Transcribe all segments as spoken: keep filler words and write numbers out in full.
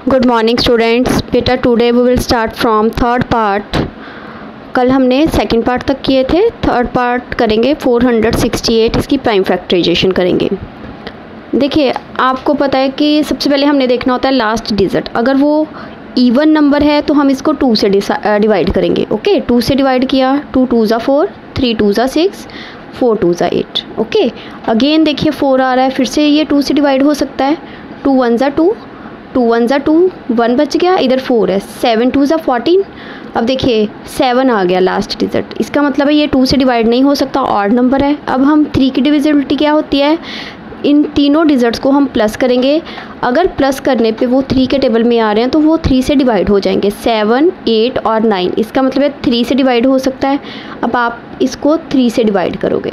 Good morning students. बेटा today we will start from third part. कल हमने second part तक किए थे, थर्ड पार्ट करेंगे फोर हंड्रेड सिक्सटी एट, इसकी प्राइम फैक्टराइजेशन करेंगे। देखिए, आपको पता है कि सबसे पहले हमने देखना होता है लास्ट डिजिट। अगर वो इवन नंबर है तो हम इसको टू से डिवाइड करेंगे। ओके, टू से डिवाइड किया, टू टू ज़ा फोर, थ्री टू ज़ा सिक्स, फोर टू ज़ा एट। ओके, अगेन देखिए फोर आ रहा है, फिर से ये टू से डिवाइड हो सकता है। टू वन ज़ा टू, टू वन ज़ा टू, वन बच गया, इधर फोर है, सेवन टू ज़ा फोर्टीन। अब देखिए सेवन आ गया लास्ट डिजिट, इसका मतलब है ये टू से डिवाइड नहीं हो सकता, ऑड नंबर है। अब हम थ्री की डिविजिबिलिटी क्या होती है, इन तीनों डिजिट्स को हम प्लस करेंगे। अगर प्लस करने पे वो थ्री के टेबल में आ रहे हैं तो वो थ्री से डिवाइड हो जाएंगे, सेवन, एट और नाइन। इसका मतलब है थ्री से डिवाइड हो सकता है। अब आप इसको थ्री से डिवाइड करोगे,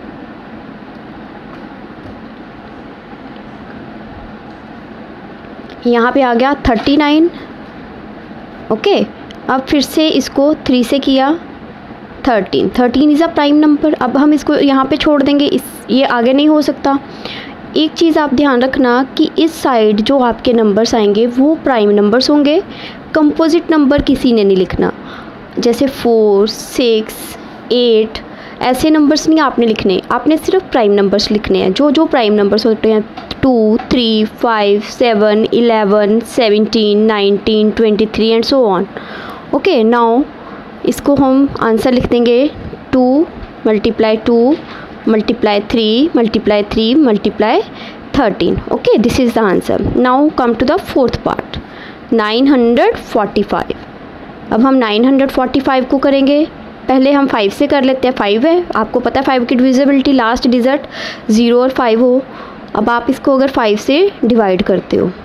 यहाँ पे आ गया थर्टी नाइन। ओके, अब फिर से इसको थ्री से किया, thirteen. Thirteen is a prime number. अब हम इसको यहाँ पे छोड़ देंगे, इस ये आगे नहीं हो सकता। एक चीज़ आप ध्यान रखना कि इस साइड जो आपके नंबर्स आएंगे वो प्राइम नंबर्स होंगे। कंपोजिट नंबर किसी ने नहीं लिखना, जैसे फोर, सिक्स, एट, ऐसे नंबर्स नहीं आपने लिखने, आपने सिर्फ प्राइम नंबर्स लिखने हैं। जो जो प्राइम नंबर्स होते हैं, two, three, five, seven, eleven, seventeen, nineteen, twenty three and so on. Okay, now इसको हम आंसर लिख देंगे, two multiply two multiply three multiply three multiply thirteen. Okay, this is the answer. Now come to the fourth part, nine hundred forty five. अब हम nine hundred forty five को करेंगे, पहले हम फाइव से कर लेते हैं। फाइव है, आपको पता है फाइव की डिविजिबिलिटी लास्ट डिजिट ज़ीरो और फाइव हो। अब आप इसको अगर फाइव से डिवाइड करते हो,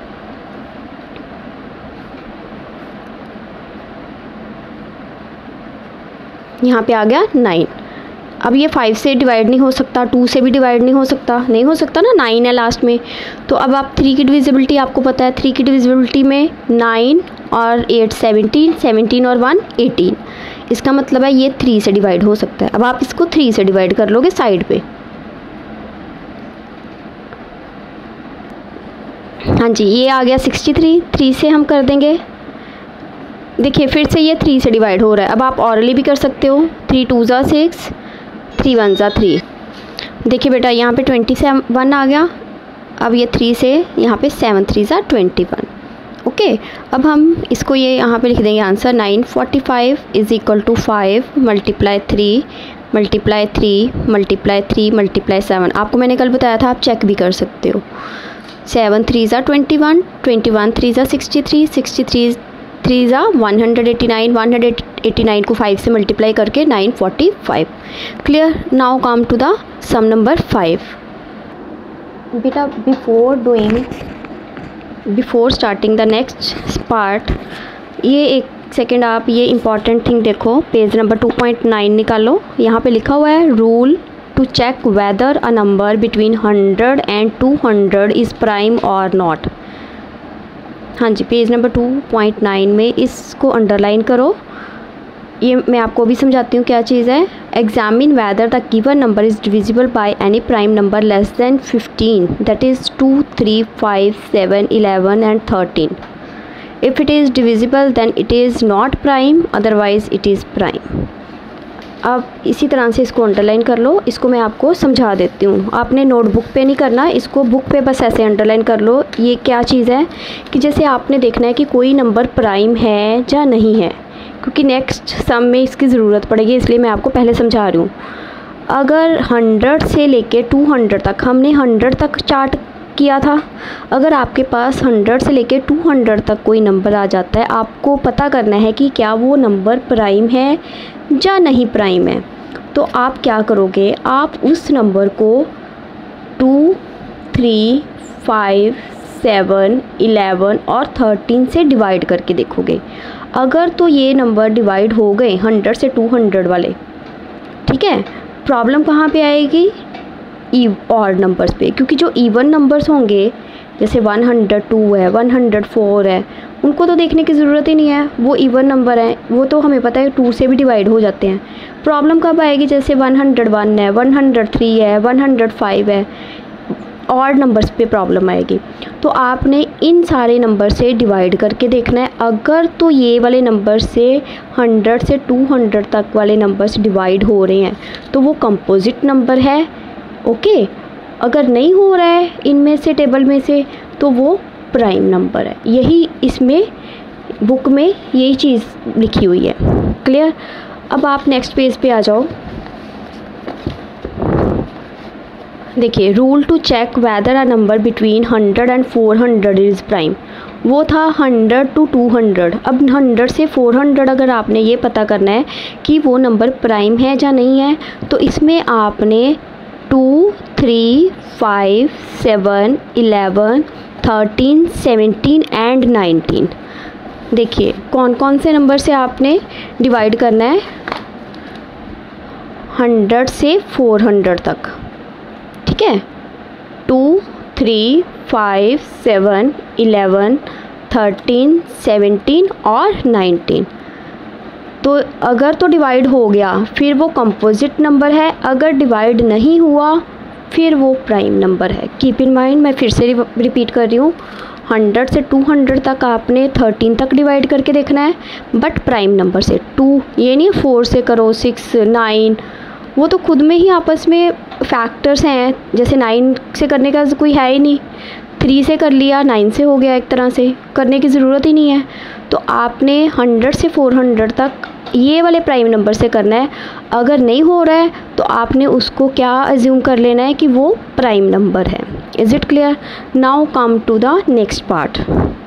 यहाँ पे आ गया नाइन। अब ये फाइव से डिवाइड नहीं हो सकता, टू से भी डिवाइड नहीं हो सकता, नहीं हो सकता ना, नाइन है लास्ट में। तो अब आप थ्री की डिविजिबिलिटी आपको पता है, थ्री की डिविजिबिलिटी में नाइन और एट सेवनटीन, सेवनटीन और वन एटीन। इसका मतलब है ये थ्री से डिवाइड हो सकता है। अब आप इसको थ्री से डिवाइड कर लोगे साइड पे। हाँ जी, ये आ गया सिक्सटी थ्री, थ्री से हम कर देंगे। देखिए फिर से ये थ्री से डिवाइड हो रहा है। अब आप ऑरली भी कर सकते हो, थ्री टू ज़ा सिक्स, थ्री वन ज़ा थ्री। देखिए बेटा यहाँ पे ट्वेंटी वन आ गया। अब ये थ्री से यहाँ पे सेवन थ्री ज़ा ट्वेंटी वन। ओके, अब हम इसको ये यहाँ पे लिख देंगे answer, nine forty five is equal to five multiply three multiply three multiply three multiply seven. आपको मैंने कल बताया था, आप चेक भी कर सकते हो। सेवन थ्री ज़ा twenty one, twenty one three ज़ा sixty three, sixty three three ज़ा one hundred eighty nine, one hundred eighty nine को फाइव से मल्टीप्लाई करके nine forty five. Clear? Now come to the sum number five. बेटा before doing before starting the next part, ये एक second आप ये important thing देखो, page number two point nine निकालो। यहाँ पे लिखा हुआ है, rule to check whether a number between hundred and two hundred is prime और नॉट। हाँ जी, page number two point nine में इसको अंडरलाइन करो। ये मैं आपको भी समझाती हूँ क्या चीज़ है। Examine whether the given number is divisible by any prime number less than fifteen, that is two, three, five, seven, eleven and thirteen. If it is divisible then it is not prime, otherwise it is prime. अब इसी तरह से इसको underline कर लो। इसको मैं आपको समझा देती हूँ, आपने नोटबुक पे नहीं करना, इसको बुक पे बस ऐसे अंडरलाइन कर लो। ये क्या चीज़ है कि जैसे आपने देखना है कि कोई नंबर प्राइम है या नहीं है, क्योंकि नेक्स्ट सम में इसकी ज़रूरत पड़ेगी, इसलिए मैं आपको पहले समझा रही हूँ। अगर हंड्रेड से लेके टू हंड्रेड तक, हमने हंड्रेड तक चार्ट किया था। अगर आपके पास हंड्रेड से लेके टू हंड्रेड तक कोई नंबर आ जाता है, आपको पता करना है कि क्या वो नंबर प्राइम है या नहीं प्राइम है। तो आप क्या करोगे, आप उस नंबर को two, three, five, seven, eleven और थर्टीन से डिवाइड करके देखोगे। अगर तो ये नंबर डिवाइड हो गए हंड्रेड से टू हंड्रेड वाले, ठीक है, प्रॉब्लम कहाँ पे आएगी, ई ऑड नंबर्स पे, क्योंकि जो इवन नंबर्स होंगे जैसे वन हंड्रेड टू है, वन हंड्रेड फोर है, उनको तो देखने की ज़रूरत ही नहीं है, वो इवन नंबर हैं, वो तो हमें पता है टू से भी डिवाइड हो जाते हैं। प्रॉब्लम कब आएगी, जैसे वन हंड्रेड वन है, वन हंड्रेड थ्री है, वन हंड्रेड फाइव है, और नंबर्स पे प्रॉब्लम आएगी। तो आपने इन सारे नंबर से डिवाइड करके देखना है। अगर तो ये वाले नंबर से हंड्रेड से टू हंड्रेड तक वाले नंबर्स डिवाइड हो रहे हैं तो वो कंपोजिट नंबर है, ओके। अगर नहीं हो रहा है इनमें से, टेबल में से, तो वो प्राइम नंबर है। यही इसमें बुक में यही चीज़ लिखी हुई है। क्लियर। अब आप नेक्स्ट पेज पे आ जाओ। देखिए, rule to check whether a number between hundred and four hundred is prime. वो था हंड्रेड टू टू हंड्रेड। अब हंड्रेड से फोर हंड्रेड अगर आपने ये पता करना है कि वो नंबर प्राइम है या नहीं है, तो इसमें आपने two, three, five, seven, eleven, thirteen, seventeen and nineteen, देखिए कौन कौन से नंबर से आपने डिवाइड करना है हंड्रेड से फोर हंड्रेड तक। ठीक है, two, three, five, seven, eleven, thirteen, seventeen और नाइनटीन। तो अगर तो डिवाइड हो गया फिर वो कंपोजिट नंबर है, अगर डिवाइड नहीं हुआ फिर वो प्राइम नंबर है। कीप इन माइंड, मैं फिर से रिपीट कर रही हूँ, हंड्रेड से टू हंड्रेड तक आपने थर्टीन तक डिवाइड करके देखना है, बट प्राइम नंबर से। टू ये नहीं फोर से करो, सिक्स, नाइन, वो तो खुद में ही आपस में फैक्टर्स हैं। जैसे नाइन से करने का कोई है ही नहीं, थ्री से कर लिया, नाइन से हो गया, एक तरह से करने की ज़रूरत ही नहीं है। तो आपने हंड्रेड से फोर हंड्रेड तक ये वाले प्राइम नंबर से करना है। अगर नहीं हो रहा है तो आपने उसको क्या अज्यूम कर लेना है कि वो प्राइम नंबर है। Is it clear? Now come to the next part.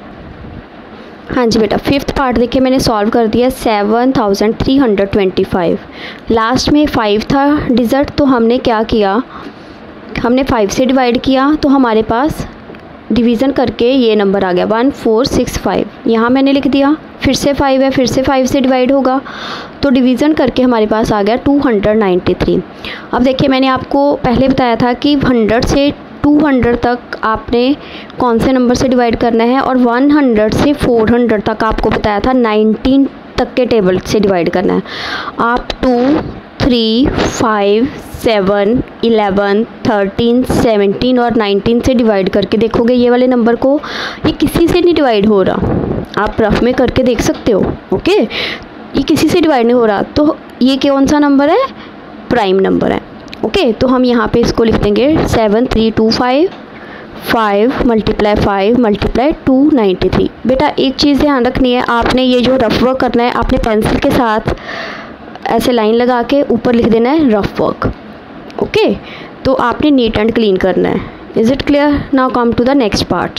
हाँ जी बेटा, फिफ्थ पार्ट देखिए मैंने सॉल्व कर दिया, seven thousand three hundred twenty five. Last में फाइव था डिजिट, तो हमने क्या किया, हमने फाइव से डिवाइड किया तो हमारे पास डिवीज़न करके ये नंबर आ गया वन फोर सिक्स फाइव। यहाँ मैंने लिख दिया, फिर से फाइव है, फिर से फाइव से डिवाइड होगा तो डिवीज़न करके हमारे पास आ गया टू हंड्रेड नाइन्टी थ्री। अब देखिए मैंने आपको पहले बताया था कि हंड्रेड से टू हंड्रेड तक आपने कौन से नंबर से डिवाइड करना है, और वन हंड्रेड से फोर हंड्रेड तक आपको बताया था नाइनटीन तक के टेबल से डिवाइड करना है। आप two, three, five, seven, eleven, thirteen, seventeen और नाइनटीन से डिवाइड करके देखोगे ये वाले नंबर को, ये किसी से नहीं डिवाइड हो रहा। आप रफ में करके देख सकते हो, ओके। ये किसी से डिवाइड नहीं हो रहा, तो ये कौन सा नंबर है, प्राइम नंबर है, ओके। तो हम यहाँ पे इसको लिख देंगे seven three two five, five multiply five multiply two ninety three. बेटा एक चीज़ ध्यान रखनी है, आपने ये जो रफ वर्क करना है आपने पेंसिल के साथ ऐसे लाइन लगा के ऊपर लिख देना है रफ वर्क, ओके। तो आपने नीट एंड क्लीन करना है। Is it clear? Now come to the next part.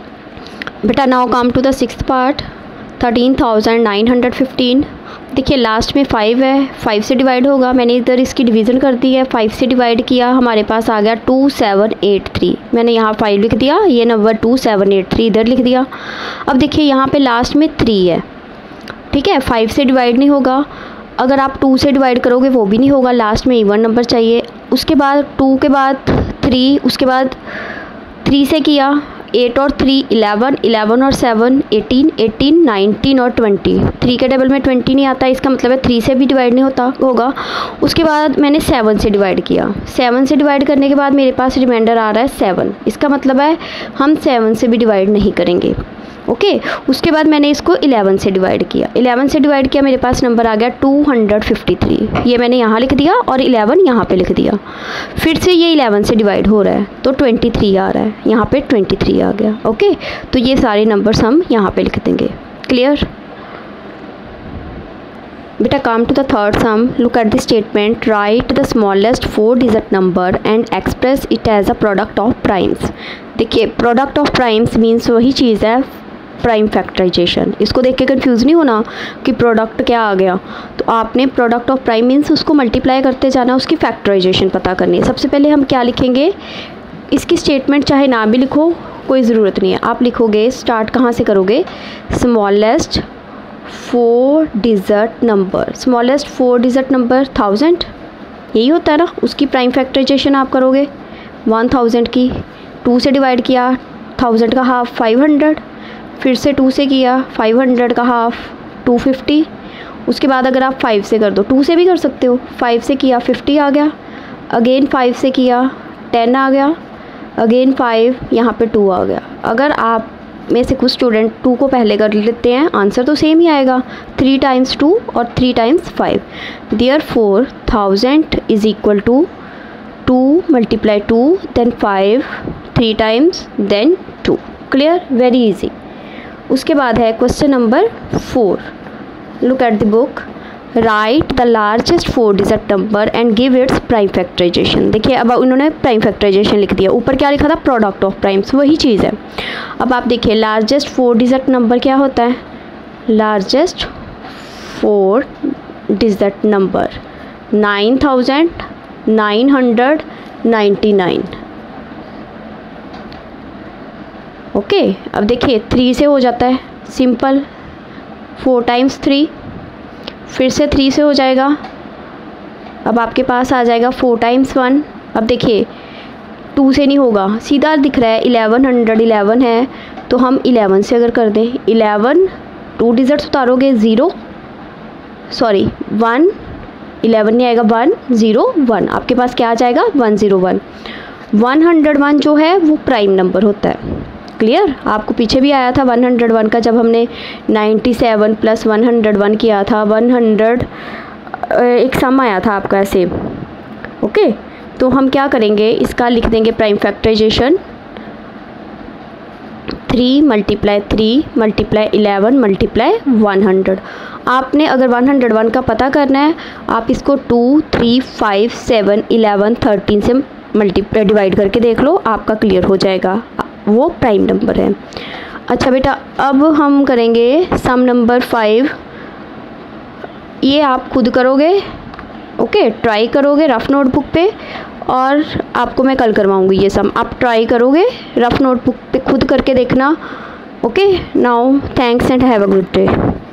बेटा now come to the sixth part, thirteen thousand nine hundred fifteen. देखिए लास्ट में फाइव है, फाइव से डिवाइड होगा, मैंने इधर इसकी डिवीज़न कर दी है, फाइव से डिवाइड किया, हमारे पास आ गया टू सेवन एट थ्री। मैंने यहाँ फाइव लिख दिया, ये number two seven eight three इधर लिख दिया। अब देखिए यहाँ पे लास्ट में थ्री है, ठीक है, फाइव से डिवाइड नहीं होगा। अगर आप टू से डिवाइड करोगे वो भी नहीं होगा, लास्ट में इवन नंबर चाहिए। उसके बाद टू के बाद थ्री, उसके बाद थ्री से किया, एट और थ्री इलेवन, इलेवन और सेवन एटीन, एटीन नाइनटीन और ट्वेंटी। थ्री के टेबल में ट्वेंटी नहीं आता, इसका मतलब है थ्री से भी डिवाइड नहीं होता होगा। उसके बाद मैंने सेवन से डिवाइड किया, सेवन से डिवाइड करने के बाद मेरे पास रिमाइंडर आ रहा है सेवन, इसका मतलब है हम सेवन से भी डिवाइड नहीं करेंगे, ओके okay, उसके बाद मैंने इसको इलेवन से डिवाइड किया, इलेवन से डिवाइड किया, मेरे पास नंबर आ गया टू हंड्रेड फिफ्टी थ्री। ये मैंने यहाँ लिख दिया और इलेवन यहाँ पे लिख दिया। फिर से ये इलेवन से डिवाइड हो रहा है तो ट्वेंटी थ्री आ रहा है, यहाँ पे ट्वेंटी थ्री आ गया, ओके okay? तो ये सारे नंबर्स हम यहाँ पे लिख देंगे। क्लियर? बेटा come to the third sum, look at the statement, write the smallest four digit number and express it as a product of primes. देखिए प्रोडक्ट ऑफ प्राइम्स मीन्स वही चीज़ है प्राइम फैक्टराइजेशन। इसको देख के कंफ्यूज नहीं होना कि प्रोडक्ट क्या आ गया, तो आपने प्रोडक्ट ऑफ प्राइम मीन्स उसको मल्टीप्लाई करते जाना, उसकी फैक्टराइजेशन पता करनी है। सबसे पहले हम क्या लिखेंगे, इसकी स्टेटमेंट चाहे ना भी लिखो कोई ज़रूरत नहीं है, आप लिखोगे, स्टार्ट कहाँ से करोगे, smallest four digit number. Smallest four digit number thousand, यही होता है ना, उसकी प्राइम फैक्टराइजेशन आप करोगे वन थाउजेंड की। टू से डिवाइड किया, थाउजेंड का हाफ फाइव हंड्रेड, फिर से टू से किया, फाइव हंड्रेड का हाफ टू फिफ्टी। उसके बाद अगर आप फाइव से कर दो, टू से भी कर सकते हो, फाइव से किया फिफ्टी आ गया, अगेन फाइव से किया टेन आ गया, अगेन फाइव, यहाँ पे टू आ गया। अगर आप में से कुछ स्टूडेंट टू को पहले कर लेते हैं, आंसर तो सेम ही आएगा, थ्री टाइम्स टू और three times five. There four thousand is equal to two multiply two then five, three times then two. Clear, very easy. उसके बाद है question number four. Look at the book. Write the largest four digit number and give its prime factorization. देखिए अब उन्होंने prime factorisation लिख दिया, ऊपर क्या लिखा था, प्रोडक्ट ऑफ प्राइम्स, वही चीज़ है। अब आप देखिए लार्जेस्ट फोर डिजिट नंबर क्या होता है, largest four digit number nine thousand nine hundred ninety nine. Okay, अब देखिए थ्री से हो जाता है, सिंपल, फोर टाइम्स थ्री, फिर से थ्री से हो जाएगा। अब आपके पास आ जाएगा फोर टाइम्स वन। अब देखिए टू से नहीं होगा, सीधा दिख रहा है इलेवन हंड्रेड इलेवन है, तो हम इलेवन से अगर कर दें, इलेवन टू डिजिट्स उतारोगे ज़ीरो, सॉरी वन, इलेवन नहीं आएगा, वन ज़ीरो वन, आपके पास क्या आ जाएगा, one zero one. One hundred one जो है वो प्राइम नंबर होता है। क्लियर, आपको पीछे भी आया था वन हंड्रेड वन का, जब हमने ninety seven plus one hundred one किया था, वन हंड्रेड एक सम आया था आपका ऐसे। ओके, तो हम क्या करेंगे, इसका लिख देंगे prime factorization, three multiply three multiply eleven multiply one hundred. आपने अगर वन हंड्रेड वन का पता करना है, आप इसको two three five seven eleven thirteen से मल्टीप्लाई डिवाइड करके देख लो, आपका क्लियर हो जाएगा, वो प्राइम नंबर है। अच्छा बेटा, अब हम करेंगे सम नंबर फाइव। ये आप खुद करोगे, ओके, ट्राई करोगे रफ नोटबुक पे, और आपको मैं कल करवाऊंगी ये सम, आप ट्राई करोगे रफ नोटबुक पे खुद करके देखना। Okay, now thanks and have a good day.